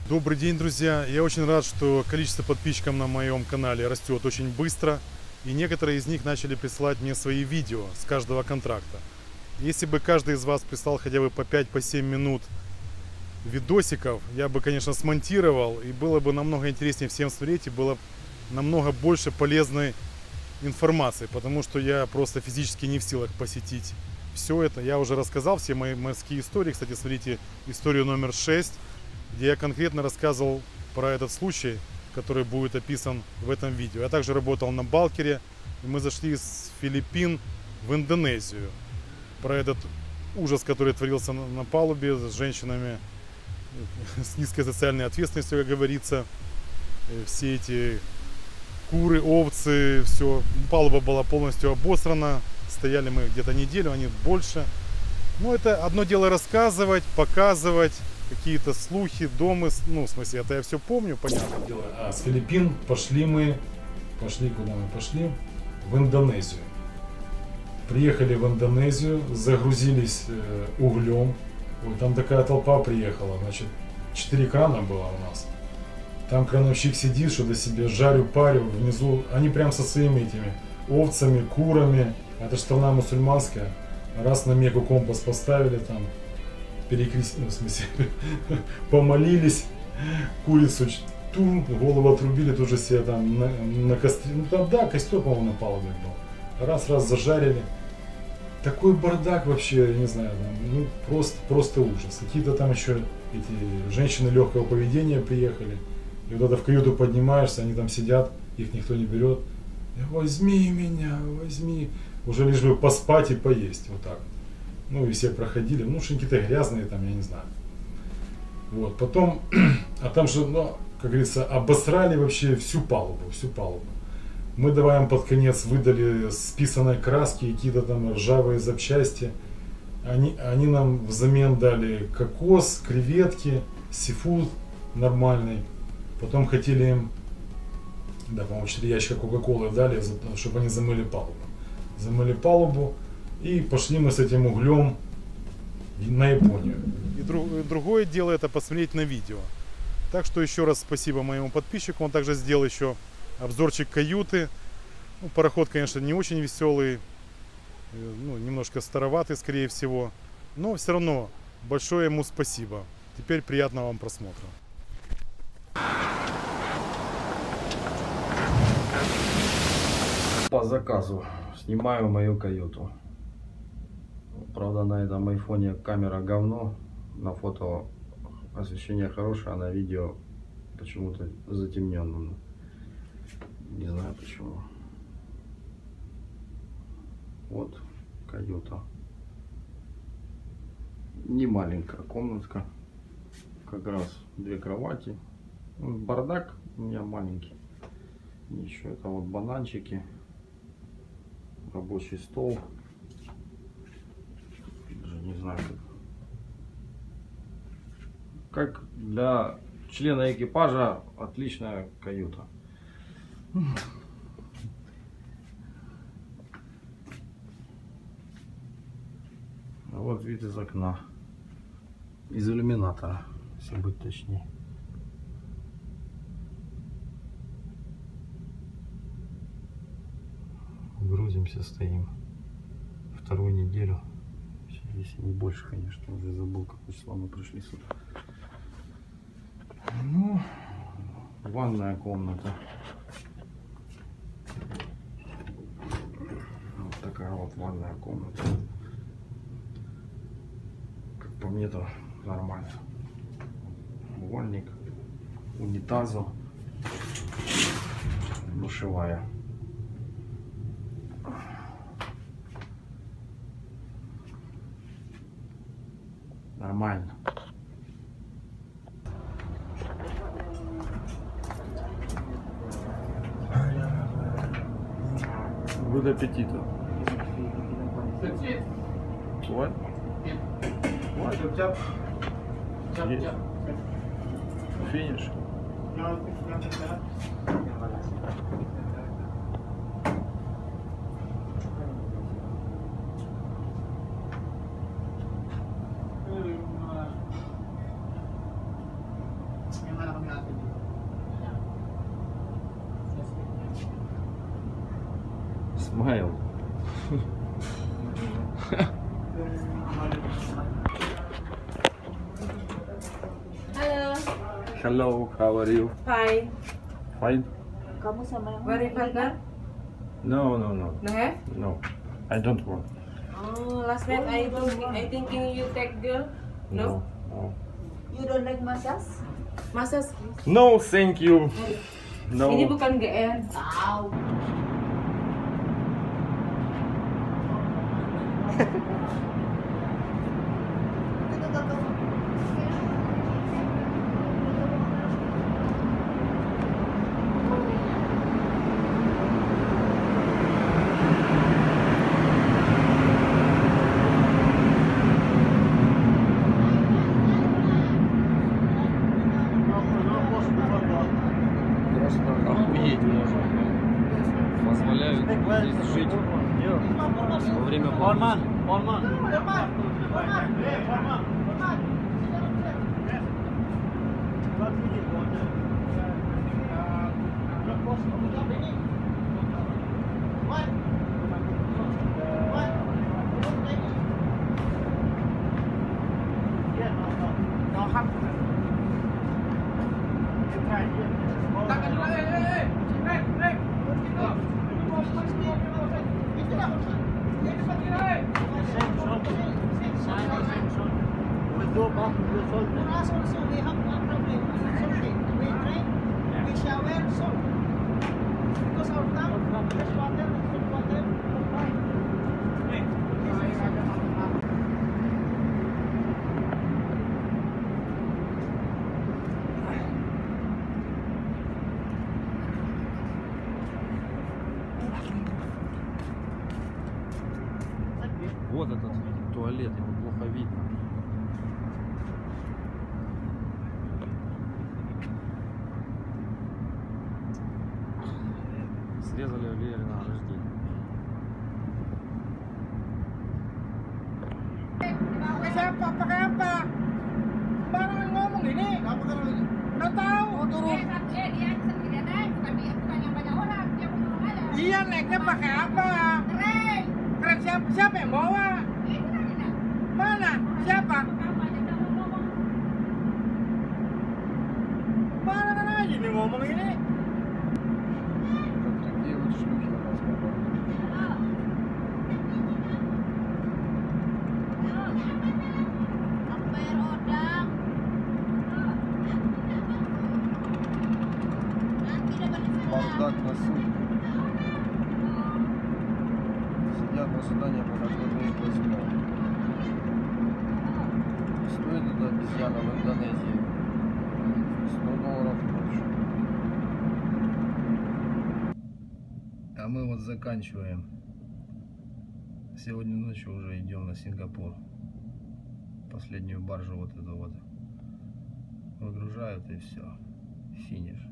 Добрый день, друзья! Я очень рад, что количество подписчиков на моем канале растет очень быстро. И некоторые из них начали присылать мне свои видео с каждого контракта. Если бы каждый из вас прислал хотя бы по 5-7 минут видосиков, я бы, конечно, смонтировал. И было бы намного интереснее всем смотреть. И было намного больше полезной информации. Потому что я просто физически не в силах посетить все это. Я уже рассказал все мои морские истории. Кстати, смотрите историю номер 6. Где я конкретно рассказывал про этот случай, который будет описан в этом видео. Я также работал на Балкере, и мы зашли с Филиппин в Индонезию. Про этот ужас, который творился на палубе с женщинами с низкой социальной ответственностью, как говорится. Все эти куры, овцы, все. Палуба была полностью обосрана. Стояли мы где-то неделю, а не больше. Но это одно дело рассказывать, показывать. Какие-то слухи, домы, ну, в смысле, это я все помню, понятное дело. А с Филиппин пошли куда мы пошли? В Индонезию. Приехали в Индонезию, загрузились углем. Ой, там такая толпа приехала, значит, 4 крана было у нас. Там крановщик сидит, что-то себе жарю, парю, внизу, они прям со своими этими овцами, курами. Это же страна мусульманская. Раз на Мекку компас поставили там. Перекрестили, в смысле, помолились, курицу голову отрубили, тоже себе там на костре, ну там, да, костер, по-моему, на палубе был. Раз жарили. Такой бардак вообще, я не знаю, там, ну, просто ужас. Какие-то там еще эти женщины легкого поведения приехали. И вот это в каюту поднимаешься, они там сидят, их никто не берет. Возьми меня, возьми. Уже лишь бы поспать и поесть, вот так. Ну и все проходили, ну какие-то грязные там, я не знаю. Вот, потом, а там же, ну, как говорится, обосрали вообще всю палубу. Мы давай им под конец выдали списанной краски, какие-то там ржавые запчасти. Они нам взамен дали кокос, креветки, сифуд нормальный. Потом хотели им, да, по-моему, 4 ящика кока-колы дали, чтобы они замыли палубу. И пошли мы с этим углем на Японию. И другое дело это посмотреть на видео. Так что еще раз спасибо моему подписчику. Он также сделал еще обзорчик каюты. Ну, пароход, конечно, не очень веселый. Ну, немножко староватый, скорее всего. Но все равно большое ему спасибо. Теперь приятного вам просмотра. По заказу снимаю мою каюту. Правда, на этом айфоне камера говно, на фото освещение хорошее, а на видео почему-то затемненно. Не знаю почему. Вот каюта. Не маленькая комнатка. Как раз 2 кровати. Бардак у меня маленький. Еще это вот бананчики. Рабочий стол. Не знаю, как для члена экипажа отличная каюта. А вот вид из окна, из иллюминатора, если быть точнее. Грузимся, стоим 2-ю неделю. Если не больше, конечно, уже забыл, какое число мы пришли сюда. Ну, ванная комната. Вот такая вот ванная комната. Как по мне, то нормально. Умывальник, унитазу, душевая. Нормально. Good аппетита. What? What? Есть. Финиш. Smile. Halo. Hello, how are you? Fine. Fine? Kamu sama yang Very burger? No. No have? No. I don't want. Oh, last night I thinking you take girl. No? No. You don't like massage? Masa No, thank you. No. ini bukan GR. Tahu. Просто охуеть можно. Позволяют здесь жить во время плана. Вот этот туалет, его плохо видно. Срезали Валерина на рождение. Siapa? Pakai apa? Barangan ngomong ini. Kamu kan nggak tahu. Turun. Iya, naiknya pakai apa? Keren siapa? Siapa yang bawa? Mana? Siapa? Barangan aja nih ngomong ini. Такие вот штуки у нас бывают. Бардак на суд. Сидят в ожидании, пока кто-то их возьмет. Стоит эта обезьяна в Индонезии $100 больше. А мы вот заканчиваем. Сегодня ночью уже идем на Сингапур. Последнюю баржу вот эту вот выгружают, и все. Финиш.